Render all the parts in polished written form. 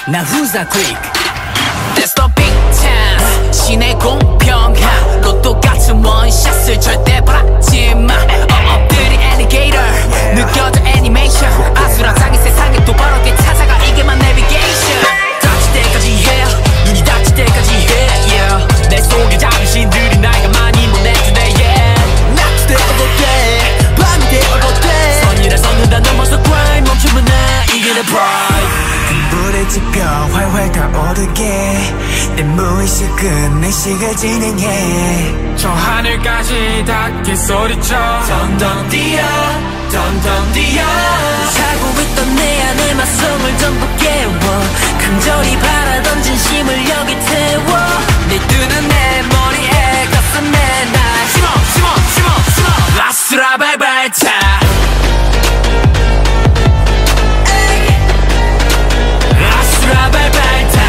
나 who's that quick. That's the big time. 신의 공평함. 로또 같은 원샷을 절대 바라지마. 엎드린 alligator 느껴져 애니메이션. 아수라장의 세상에 또 바로게 찾아가. 이게만 내비게이션. 닥칠 때까지 해. 눈이 닥칠 때까지 해. Yeah. 내 속에 작은 신들이 나이가 많이 보내주네. Yeah. 낮이 되어도 돼. 밤이 되어도 돼. 선이라 섰는다 넘어서 grind. 멈추면 나 이게 내 pride. 불을 지펴 활활 타오르게 내 무의식은 의식을 진행해. 저 하늘까지 닿게 소리쳐. 덤덤 뛰어 덤덤 뛰어. 살고 있던 내 안의 마성을 전부 깨워. 간절히 바라던 진심을 여기 태워. 네 뜨는 내 머리에 가슴에 날 심어 심어 심어 심어. 아수라발발타. 아수라발발타.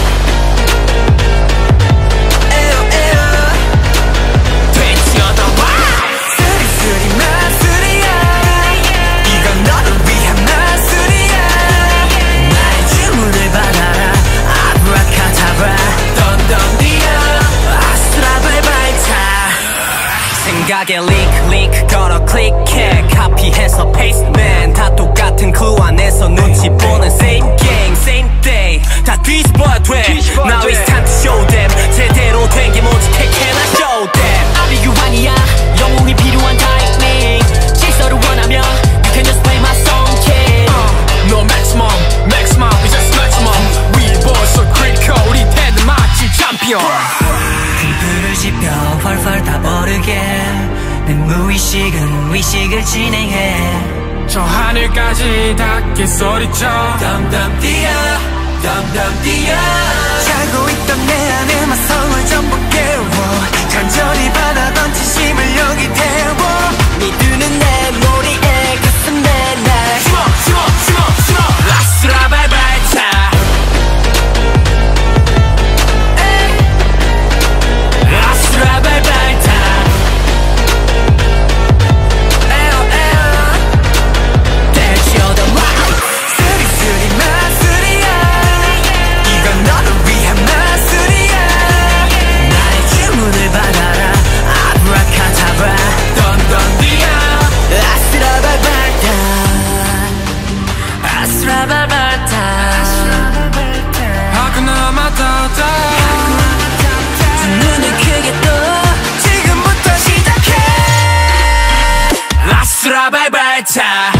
에어 에어 되치어다 와. 쓰리쓰리 마술이야. 이건 너를 위한 마술이야. 나의 주문을 받아라. 아브라카다브라. 덤덤 뛰어 아수라발발타. 생각에 링크 걸어 클릭해. 카피해서 페이스트맨. 다 똑같은 클루 안에서 눈치 보는 same game same day. 다 뒤집어야 돼. Now it's time to show them. 제대로 된 게 뭔지 can I show them. 아비규환이야 영웅이 필요한 타이밍. 질서를 원하면 you can just play my song kid. No maximum maximum is just maximum. We both so critical. 우리 팬들 마치 챔피언. 불을 지펴 활활 타오르게 내 무의식은 의식을 진행해. 저 하늘까지 닿게 소리쳐. 덤덤 뛰어 덤덤 뛰어. 자고 있던 내 안의 마성을 전부 깨워. 간절히 바라던 진심을 여기 태워. 믿는 내 머리에 가슴에 날 심어 심어 심어 심어. 아수라발발타. 아수라발발타. 에어 에어 되치어다 와. 쓰리쓰리 마술이야. 이건 너를 위한 마술이야. 나의 주문을 받아라. 아브라카다브라. 덤덤 뛰어 아수라발발타. 아수라발발타. 하쿠나마타타. 두 눈을 크게 떠. 지금부터 시작해. 아수라발발타.